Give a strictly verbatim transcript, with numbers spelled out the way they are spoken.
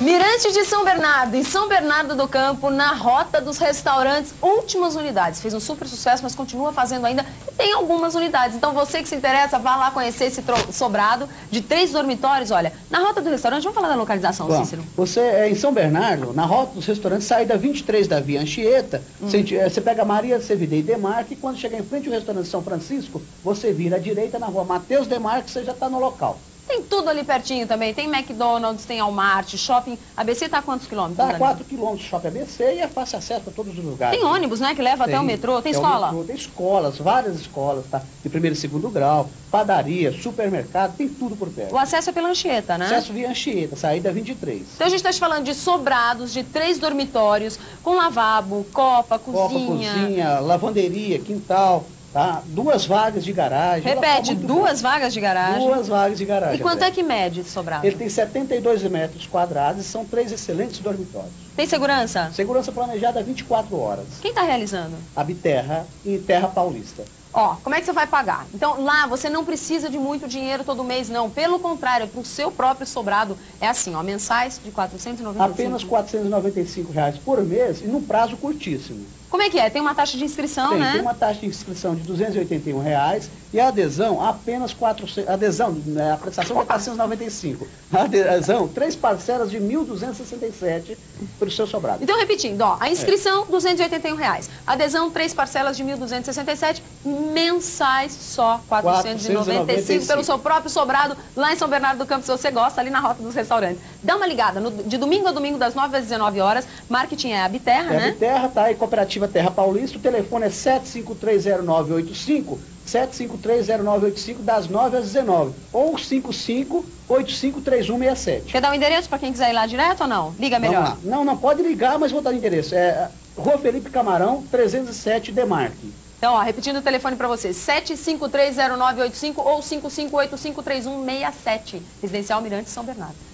Mirante de São Bernardo e São Bernardo do Campo, na rota dos restaurantes, últimas unidades. Fez um super sucesso, mas continua fazendo ainda e tem algumas unidades. Então você que se interessa, vá lá conhecer esse sobrado de três dormitórios. Olha, na rota do restaurante, vamos falar da localização, Bom, Cícero? Você é em São Bernardo, na rota dos restaurantes, saída vinte e três da Via Anchieta, hum. você, você pega Maria Sevidei e Demarque, e quando chegar em frente ao restaurante São Francisco, você vira à direita na rua Mateus Demarque, você já está no local. Tem tudo ali pertinho também, tem McDonald's, tem Walmart, Shopping A B C está a quantos quilômetros? Está a quatro quilômetros, Shopping A B C, e é fácil acesso para todos os lugares. Tem ônibus, né, que leva tem, até o metrô, tem escola? Metrô, tem escolas, várias escolas, tá? De primeiro e segundo grau, padaria, supermercado, tem tudo por perto. O acesso é pela Anchieta, né? Acesso via Anchieta, saída vinte e três. Então a gente está te falando de sobrados, de três dormitórios, com lavabo, copa, cozinha... Copa, cozinha, lavanderia, quintal... Tá? Duas vagas de garagem. Repete, duas bom. vagas de garagem. Duas vagas de garagem. E quanto André. é que mede esse sobrado? Ele tem setenta e dois metros quadrados e são três excelentes dormitórios. Tem segurança? Segurança planejada vinte e quatro horas. Quem está realizando? A Biterra e Terra Paulista. Ó, como é que você vai pagar? Então, lá você não precisa de muito dinheiro todo mês, não. Pelo contrário, para o seu próprio sobrado, é assim, ó, mensais de quatrocentos e noventa e cinco. Apenas quatrocentos e noventa e cinco reais por mês e num prazo curtíssimo. Como é que é? Tem uma taxa de inscrição, tem, né? Tem uma taxa de inscrição de duzentos e oitenta e um reais e a adesão apenas quatrocentos... Adesão, né, a prestação é quatrocentos e noventa e cinco. A adesão, três parcelas de mil duzentos e sessenta e sete para o seu sobrado. Então, repetindo, ó, a inscrição, é. duzentos e oitenta e um reais. Adesão, três parcelas de mil duzentos e sessenta e sete. Mensais, só quatrocentos e noventa e cinco pelo seu próprio sobrado, lá em São Bernardo do Campo, se você gosta, ali na rota dos restaurantes. Dá uma ligada, no, de domingo a domingo, das nove às dezenove horas. Marketing é a Biterra, é né? A Biterra, tá? E Cooperativa Terra Paulista, o telefone é sete cinco três zero nove oito cinco, sete cinco três zero nove oito cinco, das nove às dezenove, ou cinco cinco oito cinco três um seis sete. Quer dar o endereço para quem quiser ir lá direto ou não? Liga melhor. Vamos lá. Não, não, pode ligar, mas vou dar o endereço. É Rua Felipe Camarão, trezentos e sete, Demarque. Então, ó, repetindo o telefone para você, sete cinco três zero nove oito cinco ou cinco cinco oito cinco três um seis sete, Residencial Mirante São Bernardo.